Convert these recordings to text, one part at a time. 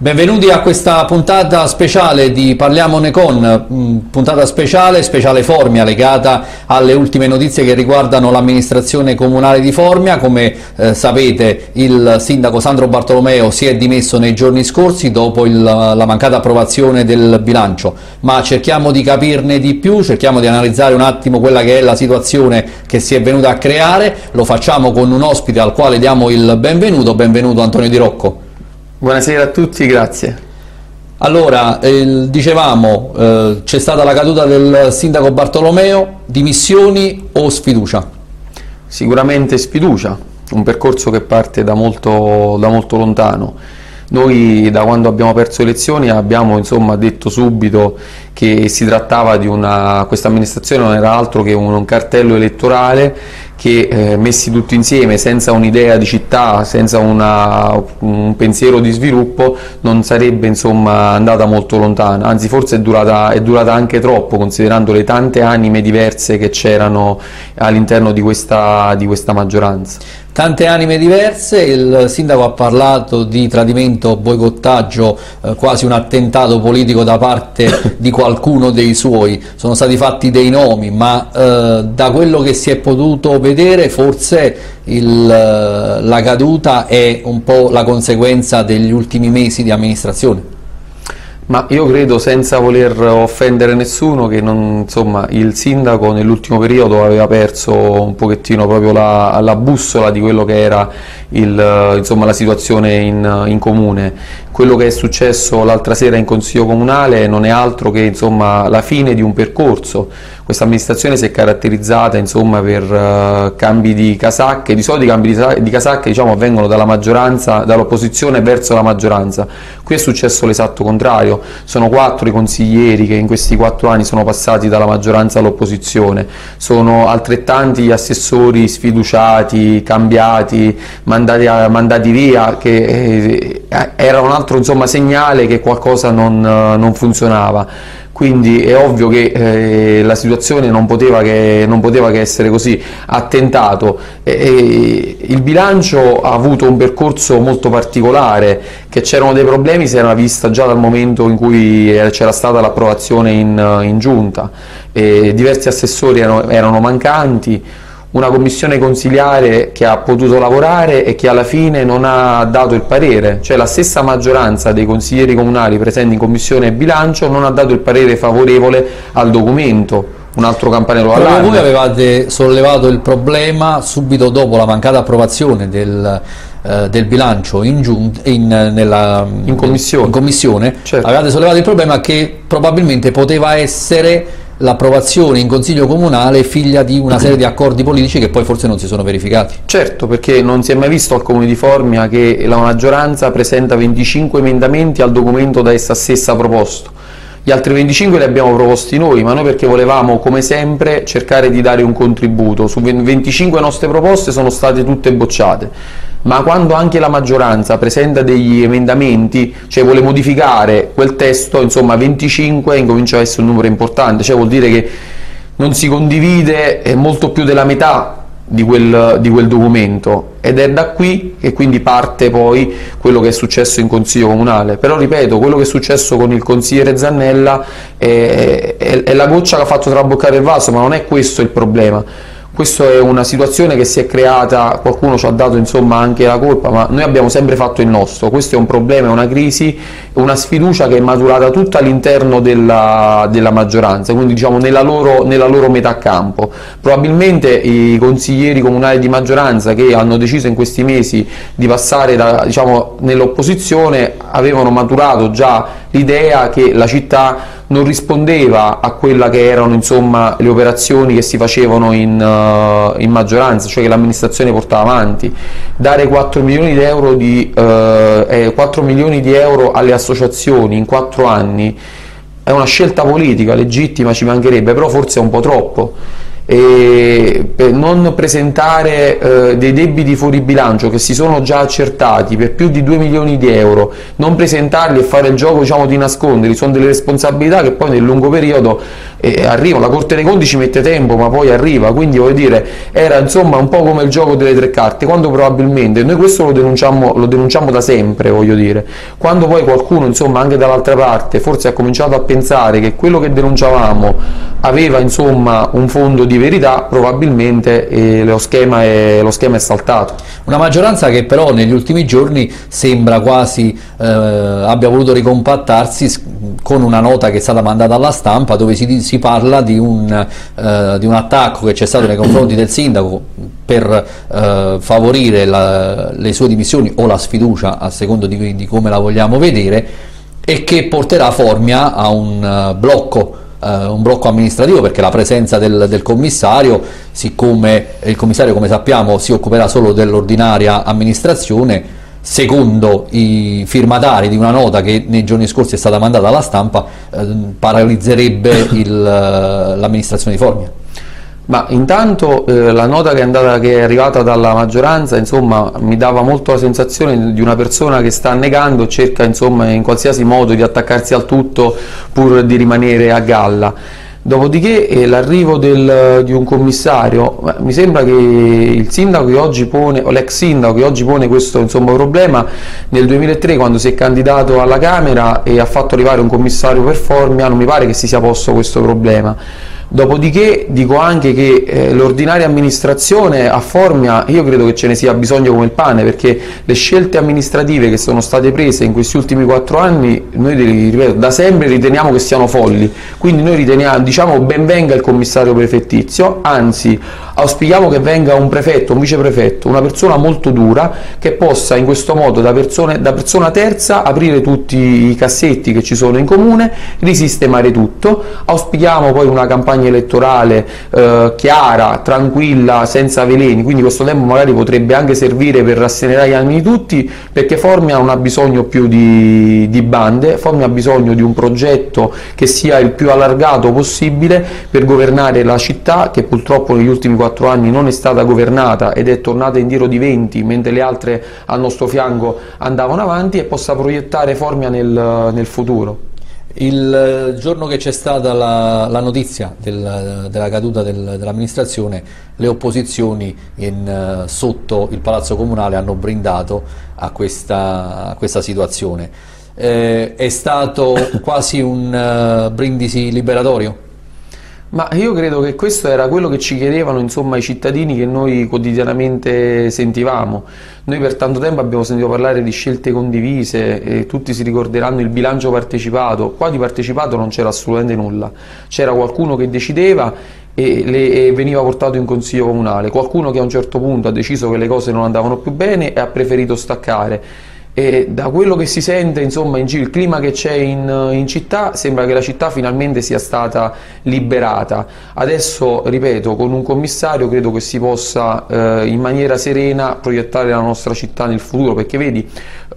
Benvenuti a questa puntata speciale di Parliamone con, puntata speciale Formia, legata alle ultime notizie che riguardano l'amministrazione comunale di Formia. Come sapete, il sindaco Sandro Bartolomeo si è dimesso nei giorni scorsi dopo la mancata approvazione del bilancio, ma cerchiamo di capirne di più, cerchiamo di analizzare un attimo quella che è la situazione che si è venuta a creare. Lo facciamo con un ospite al quale diamo il benvenuto. Benvenuto Antonio Di Rocco. Buonasera a tutti, grazie. Allora, dicevamo, c'è stata la caduta del sindaco Bartolomeo, dimissioni o sfiducia? Sicuramente sfiducia, un percorso che parte da molto lontano. Noi da quando abbiamo perso le elezioni abbiamo detto subito che si trattava di questa amministrazione non era altro che un cartello elettorale che messi tutti insieme senza un'idea di città, senza un pensiero di sviluppo, non sarebbe andata molto lontana, anzi forse è durata anche troppo, considerando le tante anime diverse che c'erano all'interno di questa maggioranza. Tante anime diverse, il sindaco ha parlato di tradimento, boicottaggio, quasi un attentato politico da parte di qualcuno dei suoi. Sono stati fatti dei nomi, ma da quello che si è potuto vedere forse la caduta è un po' la conseguenza degli ultimi mesi di amministrazione. Ma io credo, senza voler offendere nessuno, che il sindaco nell'ultimo periodo aveva perso un pochettino proprio la bussola di quello che era la situazione in comune. Quello che è successo l'altra sera in Consiglio Comunale non è altro che la fine di un percorso. Questa amministrazione si è caratterizzata per cambi di casacche. Di solito i cambi di casacche avvengono dall'opposizione verso la maggioranza. Qui è successo l'esatto contrario. Sono 4 i consiglieri che in questi 4 anni sono passati dalla maggioranza all'opposizione, sono altrettanti gli assessori sfiduciati, cambiati, mandati via, che era un altro segnale che qualcosa non funzionava. Quindi è ovvio che la situazione non poteva che essere così. Ha tentato. Il bilancio ha avuto un percorso molto particolare, che c'erano dei problemi si era vista già dal momento in cui c'era stata l'approvazione in giunta. Diversi assessori erano mancanti, una commissione consiliare che ha potuto lavorare e che alla fine non ha dato il parere, cioè la stessa maggioranza dei consiglieri comunali presenti in commissione bilancio non ha dato il parere favorevole al documento. Un altro campanello d'allarme. Voi avevate sollevato il problema subito dopo la mancata approvazione del bilancio in commissione. Certo. Avevate sollevato il problema che probabilmente poteva essere l'approvazione in Consiglio Comunale figlia di una serie di accordi politici che poi forse non si sono verificati. Certo, perché non si è mai visto al Comune di Formia che la maggioranza presenta 25 emendamenti al documento da essa stessa proposto. Gli altri 25 li abbiamo proposti noi, ma noi perché volevamo, come sempre, cercare di dare un contributo. Su 25 nostre proposte sono state tutte bocciate, ma quando anche la maggioranza presenta degli emendamenti, cioè vuole modificare quel testo, 25 incomincia a essere un numero importante, cioè vuol dire che non si condivide molto più della metà di quel documento, ed è da qui che quindi parte poi quello che è successo in Consiglio Comunale. Però ripeto, quello che è successo con il consigliere Zannella è la goccia che ha fatto traboccare il vaso, ma non è questo il problema. Questa è una situazione che si è creata, qualcuno ci ha dato anche la colpa, ma noi abbiamo sempre fatto il nostro. Questo è un problema, è una crisi, una sfiducia che è maturata tutta all'interno della maggioranza, quindi nella loro metà campo. Probabilmente i consiglieri comunali di maggioranza che hanno deciso in questi mesi di passare nell'opposizione avevano maturato già l'idea che la città non rispondeva a quella che erano le operazioni che si facevano in maggioranza, cioè che l'amministrazione portava avanti. Dare 4 milioni di euro alle associazioni in 4 anni è una scelta politica legittima, ci mancherebbe, però forse è un po' troppo. E per non presentare dei debiti fuori bilancio che si sono già accertati per più di 2 milioni di euro, non presentarli e fare il gioco di nasconderli, sono delle responsabilità che poi nel lungo periodo arriva, la Corte dei Conti ci mette tempo ma poi arriva, quindi voglio dire era insomma un po' come il gioco delle tre carte, quando probabilmente noi questo lo denunciamo da sempre, voglio dire, quando poi qualcuno insomma anche dall'altra parte forse ha cominciato a pensare che quello che denunciavamo aveva insomma un fondo di verità, probabilmente lo schema è saltato. Una maggioranza che però negli ultimi giorni sembra quasi abbia voluto ricompattarsi con una nota che è stata mandata alla stampa dove si parla di un attacco che c'è stato nei confronti del sindaco per favorire le sue dimissioni o la sfiducia, a secondo di come la vogliamo vedere, e che porterà Formia a un blocco amministrativo, perché la presenza del commissario, siccome il commissario, come sappiamo, si occuperà solo dell'ordinaria amministrazione, secondo i firmatari di una nota che nei giorni scorsi è stata mandata alla stampa, paralizzerebbe l'amministrazione di Formia. Ma intanto la nota che è arrivata dalla maggioranza insomma mi dava molto la sensazione di una persona che sta negando, cerca insomma in qualsiasi modo di attaccarsi al tutto pur di rimanere a galla. Dopodiché l'arrivo di un commissario, mi sembra che il sindaco che oggi pone, o l'ex sindaco che oggi pone questo insomma problema, nel 2003 quando si è candidato alla Camera e ha fatto arrivare un commissario per Formia, non mi pare che si sia posto questo problema. Dopodiché dico anche che l'ordinaria amministrazione a Formia, io credo che ce ne sia bisogno come il pane, perché le scelte amministrative che sono state prese in questi ultimi 4 anni, noi ripeto, da sempre riteniamo che siano folli, quindi noi riteniamo, diciamo, ben venga il commissario prefettizio, anzi auspichiamo che venga un prefetto, un viceprefetto, una persona molto dura che possa in questo modo da persona terza aprire tutti i cassetti che ci sono in comune, risistemare tutto. Auspichiamo poi una campagna elettorale chiara, tranquilla, senza veleni, quindi questo tempo magari potrebbe anche servire per rasserenare gli animi di tutti, perché Formia non ha bisogno più di bande, Formia ha bisogno di un progetto che sia il più allargato possibile per governare la città, che purtroppo negli ultimi 4 anni non è stata governata ed è tornata indietro di 20, mentre le altre al nostro fianco andavano avanti, e possa proiettare Formia nel futuro. Il giorno che c'è stata la notizia della caduta dell'amministrazione, le opposizioni sotto il Palazzo Comunale hanno brindato a questa situazione. È stato quasi un brindisi liberatorio? Ma io credo che questo era quello che ci chiedevano insomma i cittadini che noi quotidianamente sentivamo. Noi per tanto tempo abbiamo sentito parlare di scelte condivise, e tutti si ricorderanno il bilancio partecipato. Qua di partecipato non c'era assolutamente nulla, c'era qualcuno che decideva e veniva portato in consiglio comunale, qualcuno che a un certo punto ha deciso che le cose non andavano più bene e ha preferito staccare. E da quello che si sente insomma in giro, il clima che c'è in città, sembra che la città finalmente sia stata liberata. Adesso, ripeto, con un commissario credo che si possa in maniera serena proiettare la nostra città nel futuro, perché vedi,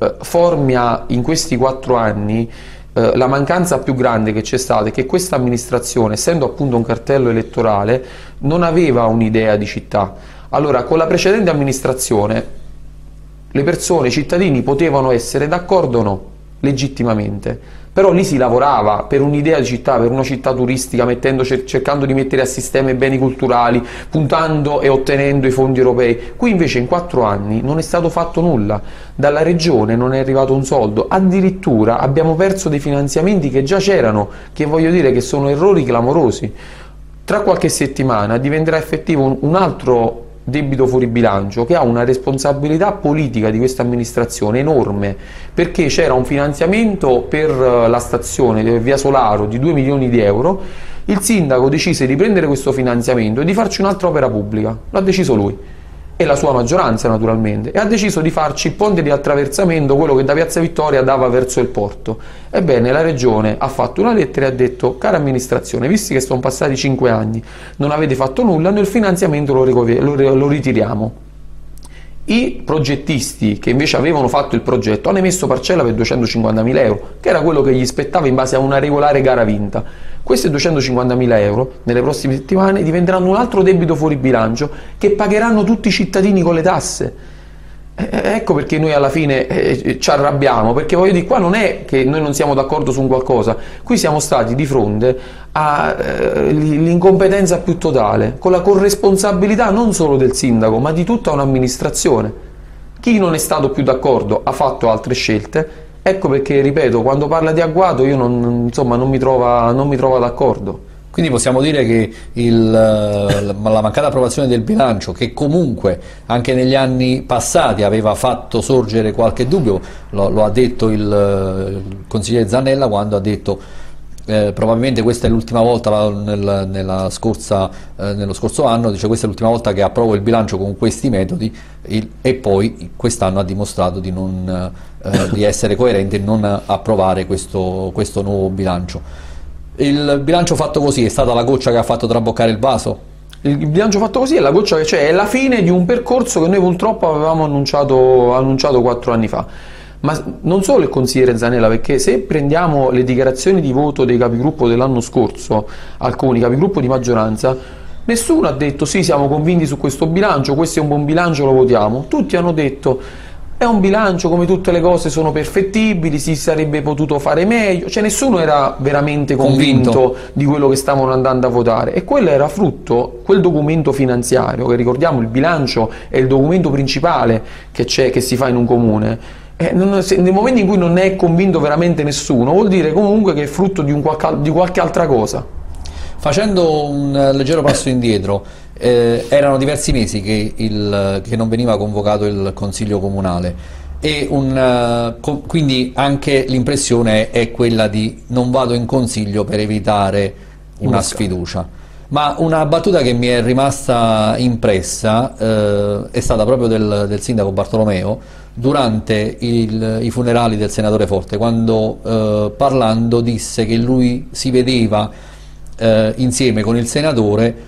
Formia in questi 4 anni la mancanza più grande che c'è stata è che questa amministrazione, essendo appunto un cartello elettorale, non aveva un'idea di città. Allora, con la precedente amministrazione le persone, i cittadini potevano essere d'accordo o no, legittimamente, però lì si lavorava per un'idea di città, per una città turistica, cercando di mettere a sistema i beni culturali, puntando e ottenendo i fondi europei. Qui invece in 4 anni non è stato fatto nulla, dalla regione non è arrivato un soldo, addirittura abbiamo perso dei finanziamenti che già c'erano, che voglio dire che sono errori clamorosi. Tra qualche settimana diventerà effettivo un altro debito fuori bilancio che ha una responsabilità politica di questa amministrazione enorme, perché c'era un finanziamento per la stazione Via Solaro di 2 milioni di euro, il sindaco decise di prendere questo finanziamento e di farci un'altra opera pubblica, l'ha deciso lui e la sua maggioranza naturalmente, e ha deciso di farci il ponte di attraversamento, quello che da Piazza Vittoria dava verso il porto. Ebbene, la regione ha fatto una lettera e ha detto: cara amministrazione, visti che sono passati 5 anni, non avete fatto nulla, noi il finanziamento lo ritiriamo. I progettisti che invece avevano fatto il progetto hanno emesso parcella per 250.000 euro, che era quello che gli spettava in base a una regolare gara vinta. Questi 250.000 euro nelle prossime settimane diventeranno un altro debito fuori bilancio che pagheranno tutti i cittadini con le tasse. Ecco perché noi alla fine ci arrabbiamo, perché voglio dire, qua non è che noi non siamo d'accordo su un qualcosa, qui siamo stati di fronte all'incompetenza più totale, con la corresponsabilità non solo del sindaco, ma di tutta un'amministrazione. Chi non è stato più d'accordo ha fatto altre scelte, ecco perché, ripeto, quando parla di agguato io insomma, non mi trova d'accordo. Quindi possiamo dire che la mancata approvazione del bilancio, che comunque anche negli anni passati aveva fatto sorgere qualche dubbio, lo ha detto il consigliere Zannella quando ha detto probabilmente questa è l'ultima volta nello scorso anno, dice questa è l'ultima volta che approvo il bilancio con questi metodi, e poi quest'anno ha dimostrato di essere coerente e non approvare questo nuovo bilancio. Il bilancio fatto così è stata la goccia che ha fatto traboccare il vaso? Il bilancio fatto così è la goccia che c'è, è la fine di un percorso che noi purtroppo avevamo annunciato 4 anni fa. Ma non solo il consigliere Zannella, perché se prendiamo le dichiarazioni di voto dei capigruppo dell'anno scorso, alcuni capigruppo di maggioranza, nessuno ha detto sì, siamo convinti su questo bilancio, questo è un buon bilancio, lo votiamo. Tutti hanno detto è un bilancio, come tutte le cose sono perfettibili, si sarebbe potuto fare meglio, cioè nessuno era veramente convinto di quello che stavano andando a votare, e quello era frutto, quel documento finanziario, che ricordiamo il bilancio è il documento principale che si fa in un comune, nel momento in cui non è convinto veramente nessuno, vuol dire comunque che è frutto di qualche altra cosa. Facendo un leggero passo indietro, erano diversi mesi che non veniva convocato il Consiglio Comunale e quindi anche l'impressione è quella di non vado in Consiglio per evitare una sfiducia. Ma una battuta che mi è rimasta impressa è stata proprio del sindaco Bartolomeo durante i funerali del senatore Forte, quando parlando disse che lui si vedeva insieme con il senatore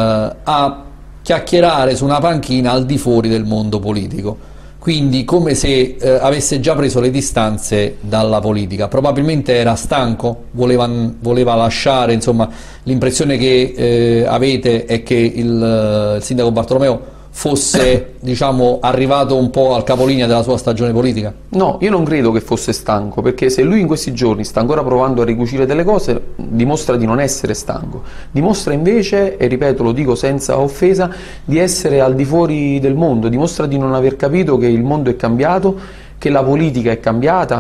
a chiacchierare su una panchina al di fuori del mondo politico, quindi come se avesse già preso le distanze dalla politica. Probabilmente era stanco, voleva lasciare, insomma, l'impressione che avete è che il sindaco Bartolomeo fosse diciamo arrivato un po' al capolinea della sua stagione politica? No, io non credo che fosse stanco, perché se lui in questi giorni sta ancora provando a ricucire delle cose, dimostra di non essere stanco, dimostra invece, e ripeto, lo dico senza offesa, di essere al di fuori del mondo, dimostra di non aver capito che il mondo è cambiato, che la politica è cambiata.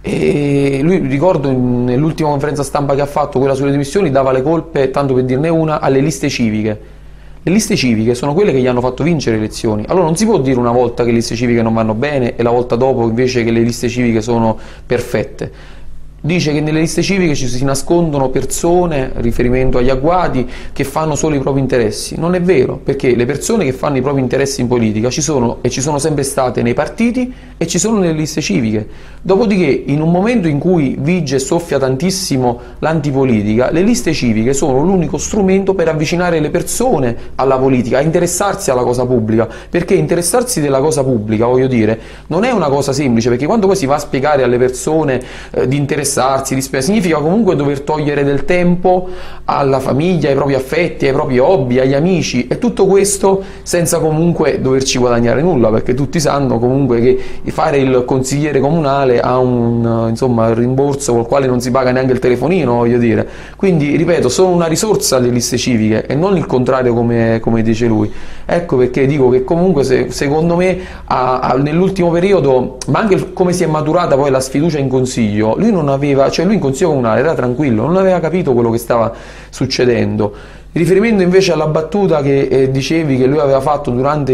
E lui, ricordo nell'ultima conferenza stampa che ha fatto, quella sulle dimissioni, dava le colpe, tanto per dirne una, alle liste civiche. Le liste civiche sono quelle che gli hanno fatto vincere le elezioni. Allora non si può dire una volta che le liste civiche non vanno bene e la volta dopo invece che le liste civiche sono perfette. Dice che nelle liste civiche ci si nascondono persone, riferimento agli agguati, che fanno solo i propri interessi. Non è vero, perché le persone che fanno i propri interessi in politica ci sono, e ci sono sempre state nei partiti e ci sono nelle liste civiche. Dopodiché, in un momento in cui vige e soffia tantissimo l'antipolitica, le liste civiche sono l'unico strumento per avvicinare le persone alla politica, a interessarsi alla cosa pubblica, perché interessarsi della cosa pubblica, voglio dire, non è una cosa semplice, perché quando poi si va a spiegare alle persone di interessarsi, significa comunque dover togliere del tempo alla famiglia, ai propri affetti, ai propri hobby, agli amici, e tutto questo senza comunque doverci guadagnare nulla, perché tutti sanno comunque che fare il consigliere comunale ha un insomma, rimborso col quale non si paga neanche il telefonino, voglio dire. Quindi, ripeto, sono una risorsa le liste civiche e non il contrario come dice lui. Ecco perché dico che comunque secondo me nell'ultimo periodo, ma anche come si è maturata poi la sfiducia in consiglio, lui non aveva, cioè lui in consiglio comunale era tranquillo, non aveva capito quello che stava succedendo. Riferimento invece alla battuta che dicevi che lui aveva fatto durante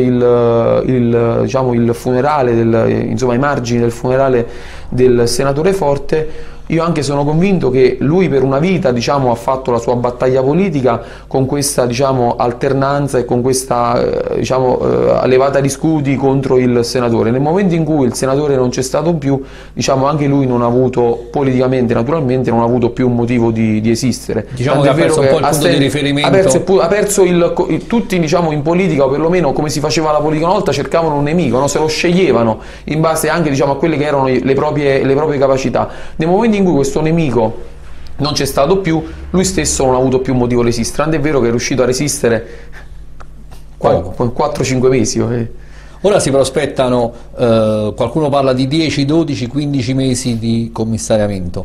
diciamo, il funerale, insomma, ai margini del funerale del senatore Forte, io anche sono convinto che lui per una vita, diciamo, ha fatto la sua battaglia politica con questa, diciamo, alternanza e con questa diciamo, levata di scudi contro il senatore. Nel momento in cui il senatore non c'è stato più, diciamo, anche lui non ha avuto, politicamente naturalmente, non ha avuto più un motivo di esistere. Diciamo che ha perso un po' il punto di riferimento. Ha perso tutti, diciamo, in politica, o perlomeno come si faceva la politica una volta, cercavano un nemico, no? Se lo sceglievano in base anche, diciamo, a quelle che erano le proprie capacità. Nel momento in cui questo nemico non c'è stato più, lui stesso non ha avuto più motivo di resistere, tanto è vero che è riuscito a resistere 4-5 mesi. Ora si prospettano, qualcuno parla di 10, 12, 15 mesi di commissariamento.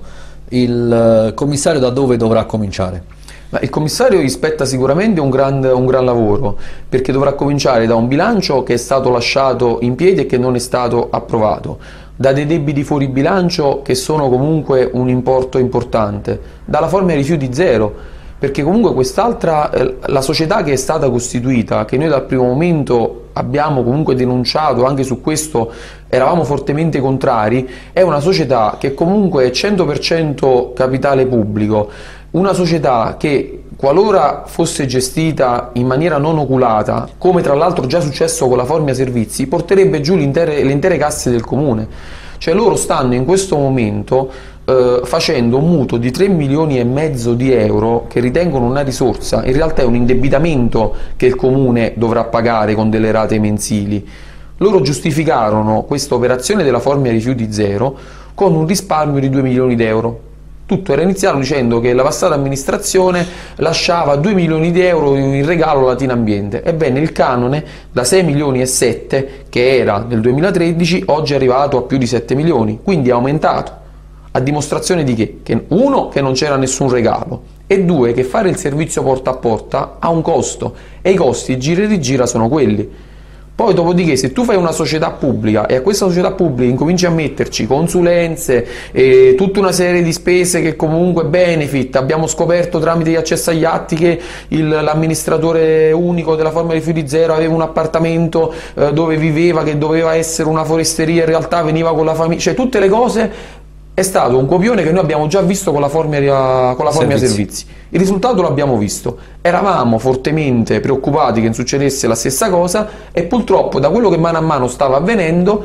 Il commissario da dove dovrà cominciare? Il commissario gli spetta sicuramente un gran lavoro, perché dovrà cominciare da un bilancio che è stato lasciato in piedi e che non è stato approvato, da dei debiti fuori bilancio che sono comunque un importo importante, dalla forma di rifiuti zero, perché comunque quest'altra, la società che è stata costituita, che noi dal primo momento abbiamo comunque denunciato, anche su questo eravamo fortemente contrari, è una società che comunque è 100% capitale pubblico, una società che qualora fosse gestita in maniera non oculata, come tra l'altro già successo con la Formia Servizi, porterebbe giù le intere casse del comune. Cioè loro stanno in questo momento facendo un mutuo di 3 milioni e mezzo di euro che ritengono una risorsa, in realtà è un indebitamento che il comune dovrà pagare con delle rate mensili. Loro giustificarono questa operazione della Formia Rifiuti Zero con un risparmio di 2 milioni di euro. Tutto era iniziato dicendo che la passata amministrazione lasciava 2 milioni di euro in regalo alla Latina Ambiente. Ebbene, il canone da 6 milioni e 7, che era nel 2013, oggi è arrivato a più di 7 milioni, quindi è aumentato. A dimostrazione di che? Che uno, che non c'era nessun regalo, e due, che fare il servizio porta a porta ha un costo, e i costi gira e rigira sono quelli. Poi dopodiché, se tu fai una società pubblica e a questa società pubblica incominci a metterci consulenze e tutta una serie di spese che comunque benefit, abbiamo scoperto tramite gli accessi agli atti che l'amministratore unico della Formia Rifiuti Zero aveva un appartamento dove viveva, che doveva essere una foresteria, in realtà veniva con la famiglia, cioè tutte le cose. È stato un copione che noi abbiamo già visto con la Formia Servizi. Il risultato l'abbiamo visto. Eravamo fortemente preoccupati che non succedesse la stessa cosa e purtroppo da quello che mano a mano stava avvenendo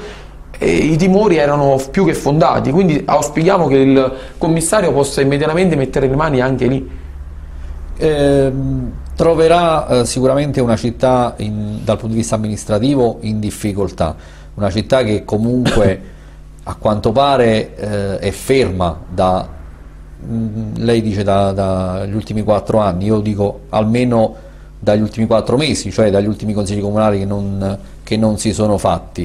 i timori erano più che fondati. Quindi auspichiamo che il commissario possa immediatamente mettere le mani anche lì. Troverà sicuramente una città dal punto di vista amministrativo in difficoltà, una città che comunque a quanto pare è ferma lei dice dagli ultimi 4 anni, io dico almeno dagli ultimi 4 mesi, cioè dagli ultimi consigli comunali che non si sono fatti.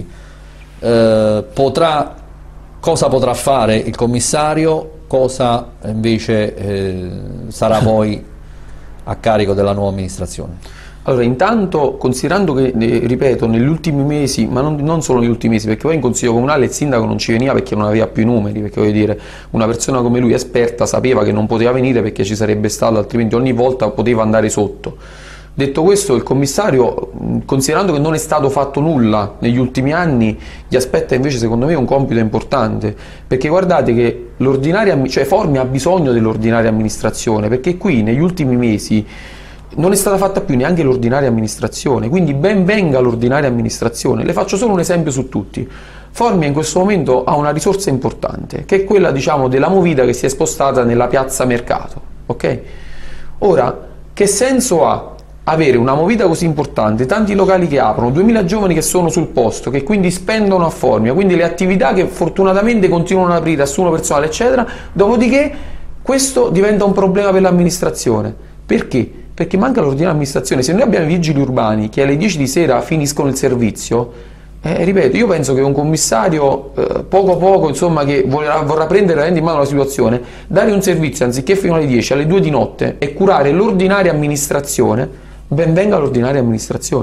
Cosa potrà fare il commissario, cosa invece sarà poi a carico della nuova amministrazione? Allora, intanto, considerando che, ripeto, negli ultimi mesi, ma non solo negli ultimi mesi, perché poi in Consiglio Comunale il sindaco non ci veniva perché non aveva più i numeri, perché voglio dire, una persona come lui, esperta, sapeva che non poteva venire perché ci sarebbe stato, altrimenti ogni volta poteva andare sotto. Detto questo, il commissario, considerando che non è stato fatto nulla negli ultimi anni, gli aspetta invece secondo me un compito importante, perché guardate che Formia ha bisogno dell'ordinaria amministrazione, perché qui negli ultimi mesi non è stata fatta più neanche l'ordinaria amministrazione, quindi ben venga l'ordinaria amministrazione. Le faccio solo un esempio su tutti. Formia in questo momento ha una risorsa importante, che è quella, diciamo, della movida che si è spostata nella piazza Mercato, ok? Ora, che senso ha avere una movida così importante, tanti locali che aprono, 2000 giovani che sono sul posto, che quindi spendono a Formia, quindi le attività che fortunatamente continuano ad aprire, assumono personale, eccetera, dopodiché questo diventa un problema per l'amministrazione. Perché? Perché manca l'ordinaria amministrazione. Se noi abbiamo i vigili urbani che alle 10 di sera finiscono il servizio, ripeto, io penso che un commissario poco insomma, che vorrà prendere veramente in mano la situazione, dare un servizio anziché fino alle 10, alle 2 di notte e curare l'ordinaria amministrazione, ben venga l'ordinaria amministrazione.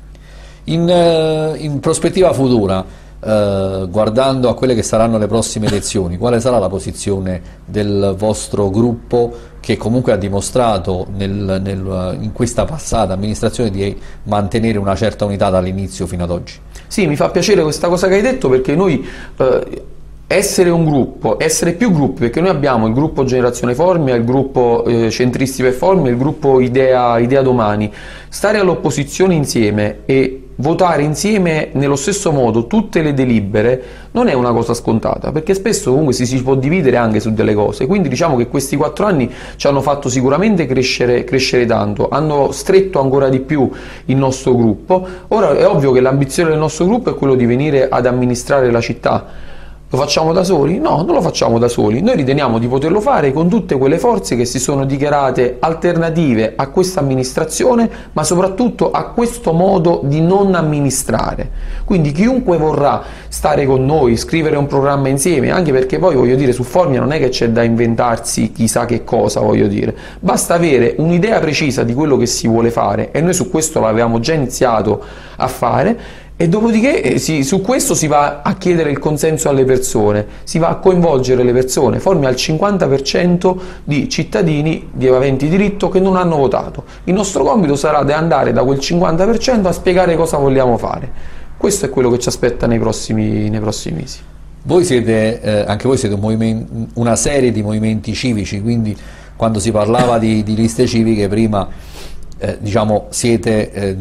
In prospettiva futura, guardando a quelle che saranno le prossime elezioni, quale sarà la posizione del vostro gruppo, che comunque ha dimostrato in questa passata amministrazione di mantenere una certa unità dall'inizio fino ad oggi? Sì, mi fa piacere questa cosa che hai detto, perché noi essere un gruppo, essere più gruppi, perché noi abbiamo il gruppo Generazione Formia, il gruppo Centristi per Formia, il gruppo Idea Domani, stare all'opposizione insieme e votare insieme nello stesso modo tutte le delibere non è una cosa scontata, perché spesso comunque si può dividere anche su delle cose. Quindi diciamo che questi 4 anni ci hanno fatto sicuramente crescere tanto, hanno stretto ancora di più il nostro gruppo. Ora è ovvio che l'ambizione del nostro gruppo è quello di venire ad amministrare la città. Lo facciamo da soli? No, non lo facciamo da soli. Noi riteniamo di poterlo fare con tutte quelle forze che si sono dichiarate alternative a questa amministrazione, ma soprattutto a questo modo di non amministrare. Quindi chiunque vorrà stare con noi, scrivere un programma insieme, anche perché poi voglio dire, su Formia non è che c'è da inventarsi chissà che cosa, voglio dire, basta avere un'idea precisa di quello che si vuole fare, e noi su questo l'avevamo già iniziato a fare. E dopodiché su questo si va a chiedere il consenso alle persone, si va a coinvolgere le persone. Formia al 50% di cittadini di aventi diritto che non hanno votato. Il nostro compito sarà di andare da quel 50% a spiegare cosa vogliamo fare. Questo è quello che ci aspetta nei prossimi mesi. Voi siete, anche voi siete una serie di movimenti civici, quindi quando si parlava di liste civiche prima, diciamo, siete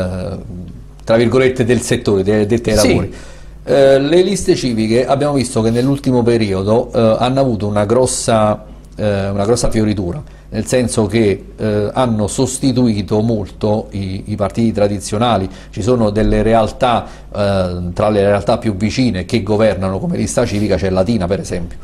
tra virgolette del settore, detti ai lavori. Le liste civiche abbiamo visto che nell'ultimo periodo hanno avuto una grossa fioritura, nel senso che hanno sostituito molto i partiti tradizionali. Ci sono delle realtà, tra le realtà più vicine che governano come lista civica c'è Latina per esempio.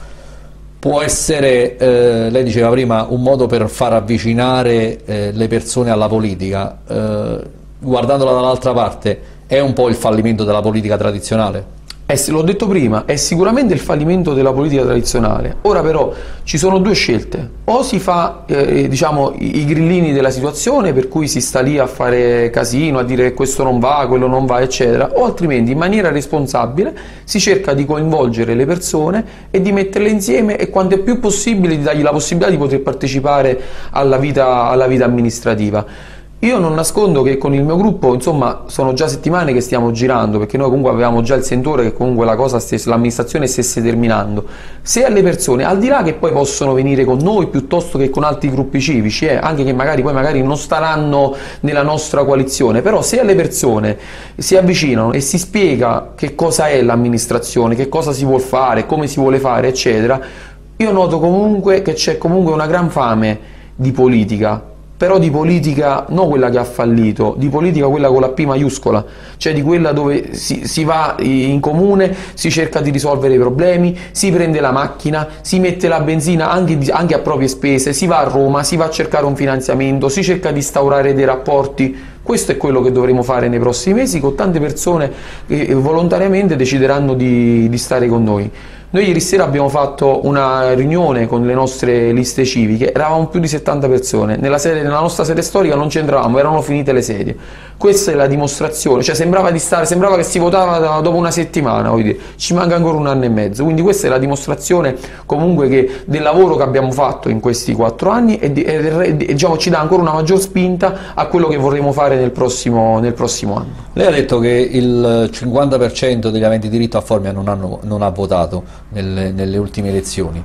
Può essere, lei diceva prima, un modo per far avvicinare le persone alla politica. Guardandola dall'altra parte, è un po' il fallimento della politica tradizionale? L'ho detto prima, è sicuramente il fallimento della politica tradizionale. Ora però ci sono due scelte: o si fa diciamo, i grillini della situazione, per cui si sta lì a fare casino, a dire che questo non va, quello non va, eccetera, o altrimenti in maniera responsabile si cerca di coinvolgere le persone e di metterle insieme, e quanto è più possibile di dargli la possibilità di poter partecipare alla vita amministrativa. Io non nascondo che con il mio gruppo, insomma, sono già settimane che stiamo girando, perché noi comunque avevamo già il sentore che comunque l'amministrazione stesse terminando. Se alle persone, al di là che poi possono venire con noi piuttosto che con altri gruppi civici, anche che magari non staranno nella nostra coalizione, però se alle persone si avvicinano e si spiega che cosa è l'amministrazione, che cosa si vuol fare, come si vuole fare, eccetera, io noto comunque che c'è comunque una gran fame di politica. Però di politica non quella che ha fallito, di politica quella con la P maiuscola, cioè di quella dove si va in comune, si cerca di risolvere i problemi, si prende la macchina, si mette la benzina anche a proprie spese, si va a Roma, si va a cercare un finanziamento, si cerca di instaurare dei rapporti. Questo è quello che dovremo fare nei prossimi mesi, con tante persone che volontariamente decideranno di stare con noi. Noi ieri sera abbiamo fatto una riunione con le nostre liste civiche, eravamo più di 70 persone, nella nostra sede storica non c'entravamo, erano finite le sedie. Questa è la dimostrazione, cioè sembrava che si votava dopo una settimana, voglio dire, ci manca ancora un anno e mezzo, quindi questa è la dimostrazione comunque del lavoro che abbiamo fatto in questi 4 anni e diciamo, ci dà ancora una maggior spinta a quello che vorremmo fare nel prossimo anno. Lei ha detto che il 50% degli aventi diritto a Formia non ha votato nelle ultime elezioni.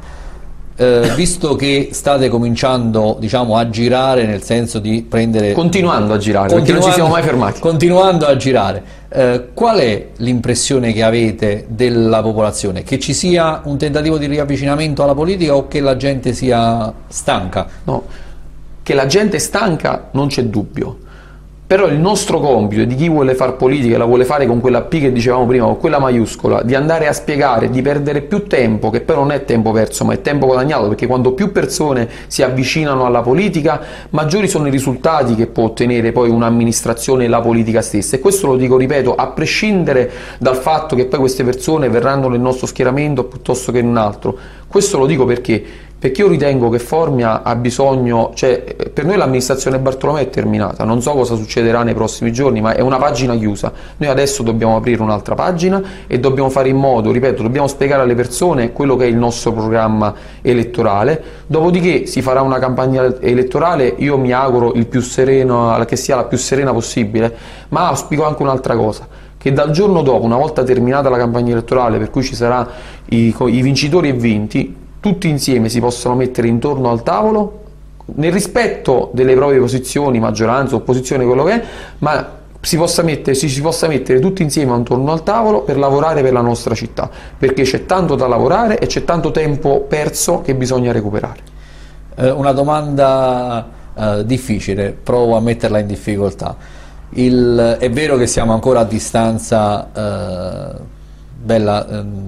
Visto che state cominciando, diciamo, a girare, nel senso di prendere... Continuando a girare, perché non ci siamo mai fermati. Continuando a girare, qual è l'impressione che avete della popolazione? Che ci sia un tentativo di riavvicinamento alla politica o che la gente sia stanca? No, che la gente è stanca non c'è dubbio. Però il nostro compito di chi vuole fare politica e la vuole fare con quella P che dicevamo prima, con quella maiuscola, di andare a spiegare, di perdere più tempo, che poi non è tempo perso ma è tempo guadagnato, perché quando più persone si avvicinano alla politica maggiori sono i risultati che può ottenere poi un'amministrazione e la politica stessa. E questo lo dico, ripeto, a prescindere dal fatto che poi queste persone verranno nel nostro schieramento piuttosto che in un altro. Questo lo dico perché io ritengo che Formia ha bisogno, cioè per noi l'amministrazione Bartolomeo è terminata, non so cosa succederà nei prossimi giorni, ma è una pagina chiusa. Noi adesso dobbiamo aprire un'altra pagina e dobbiamo fare in modo, ripeto, dobbiamo spiegare alle persone quello che è il nostro programma elettorale, dopodiché si farà una campagna elettorale, io mi auguro che sia la più serena possibile, ma auspico anche un'altra cosa, che dal giorno dopo, una volta terminata la campagna elettorale, per cui ci saranno i vincitori e vinti, tutti insieme si possono mettere intorno al tavolo, nel rispetto delle proprie posizioni, maggioranza, opposizione, quello che è, ma si possa mettere tutti insieme intorno al tavolo per lavorare per la nostra città, perché c'è tanto da lavorare e c'è tanto tempo perso che bisogna recuperare. Una domanda difficile, provo a metterla in difficoltà. È vero che siamo ancora a distanza bella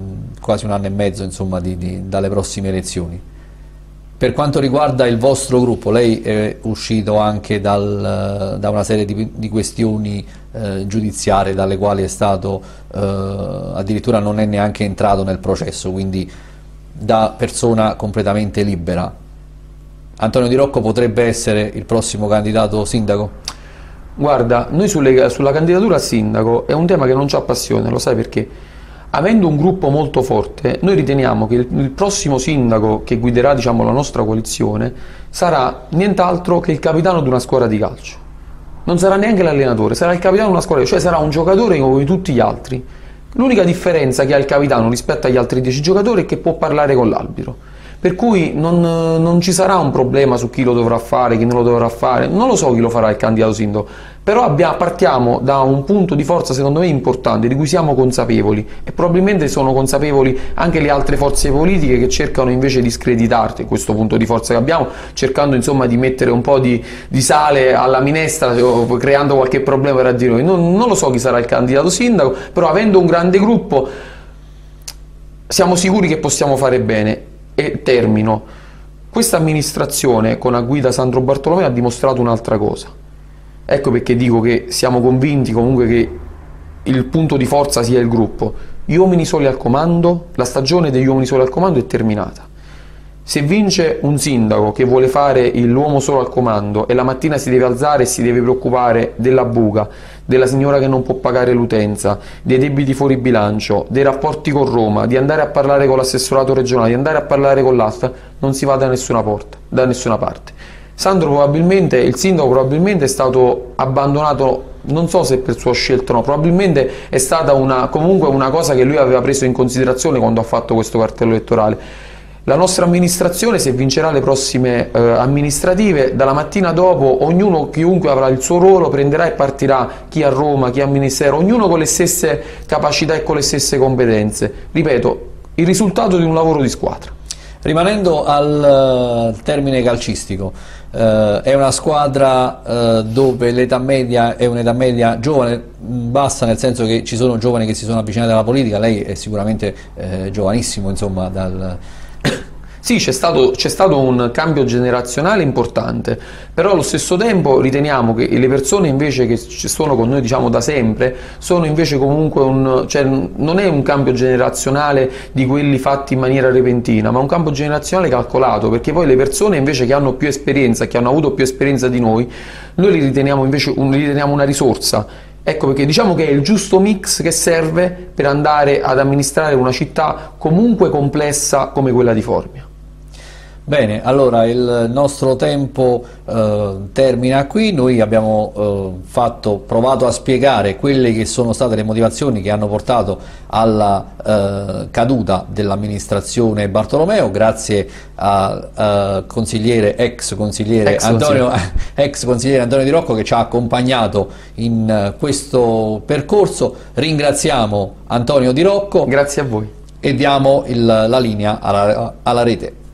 quasi un anno e mezzo, insomma, dalle prossime elezioni. Per quanto riguarda il vostro gruppo, lei è uscito anche da una serie di questioni giudiziarie dalle quali è stato, addirittura non è neanche entrato nel processo, quindi da persona completamente libera. Antonio Di Rocco potrebbe essere il prossimo candidato sindaco? Guarda, noi sulla candidatura a sindaco è un tema che non ci appassiona, lo sai perché? Avendo un gruppo molto forte, noi riteniamo che il prossimo sindaco che guiderà, diciamo, la nostra coalizione sarà nient'altro che il capitano di una squadra di calcio. Non sarà neanche l'allenatore, sarà il capitano di una squadra, cioè sarà un giocatore come tutti gli altri. L'unica differenza che ha il capitano rispetto agli altri 10 giocatori è che può parlare con l'arbitro. Per cui non ci sarà un problema su chi lo dovrà fare, chi non lo dovrà fare, non lo so chi lo farà il candidato sindaco, però partiamo da un punto di forza secondo me importante, di cui siamo consapevoli e probabilmente sono consapevoli anche le altre forze politiche che cercano invece di screditarti questo punto di forza che abbiamo, cercando insomma di mettere un po' di sale alla minestra, creando qualche problema tra di noi. Non lo so chi sarà il candidato sindaco, però avendo un grande gruppo siamo sicuri che possiamo fare bene. E termino, questa amministrazione con a guida Sandro Bartolomeo ha dimostrato un'altra cosa, ecco perché dico che siamo convinti comunque che il punto di forza sia il gruppo. Gli uomini soli al comando, la stagione degli uomini soli al comando è terminata. Se vince un sindaco che vuole fare l'uomo solo al comando e la mattina si deve alzare e si deve preoccupare della buca, della signora che non può pagare l'utenza, dei debiti fuori bilancio, dei rapporti con Roma, di andare a parlare con l'assessorato regionale, di andare a parlare con l'ASTA, non si va da nessuna parte. Sandro probabilmente, il sindaco probabilmente è stato abbandonato, non so se per sua scelta o no, probabilmente è stata comunque una cosa che lui aveva preso in considerazione quando ha fatto questo cartello elettorale. La nostra amministrazione, se vincerà le prossime amministrative, dalla mattina dopo chiunque avrà il suo ruolo, prenderà e partirà, chi a Roma, chi a Ministero, ognuno con le stesse capacità e con le stesse competenze. Ripeto, il risultato di un lavoro di squadra. Rimanendo al termine calcistico, è una squadra dove l'età media è un'età media giovane, bassa, nel senso che ci sono giovani che si sono avvicinati alla politica, lei è sicuramente giovanissimo, insomma, Sì, c'è stato un cambio generazionale importante, però allo stesso tempo riteniamo che le persone invece che ci sono con noi, diciamo, da sempre, sono invece comunque cioè non è un cambio generazionale di quelli fatti in maniera repentina, ma un cambio generazionale calcolato, perché poi le persone invece che hanno più esperienza, che hanno avuto più esperienza di noi li riteniamo invece una risorsa. Ecco perché diciamo che è il giusto mix che serve per andare ad amministrare una città comunque complessa come quella di Formia. Bene, allora il nostro tempo termina qui. Noi abbiamo provato a spiegare quelle che sono state le motivazioni che hanno portato alla caduta dell'amministrazione Bartolomeo, grazie al ex consigliere Antonio Di Rocco che ci ha accompagnato in questo percorso. Ringraziamo Antonio Di Rocco. Grazie a voi. E diamo la linea alla rete.